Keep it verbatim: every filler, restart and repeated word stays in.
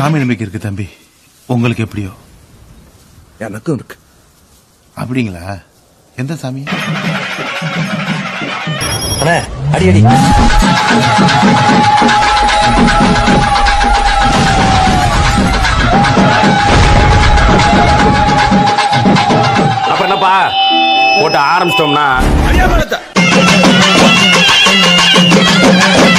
சாமி நம்பிக்கை இருக்கு தம்பி. உங்களுக்கு எப்படியோ? எனக்கும் இருக்கு. அப்படிங்களா? எந்த சாமி? அடி அடி. அப்புறம் என்னப்பா போட்டு ஆரம்பிச்சிட்டோம்னா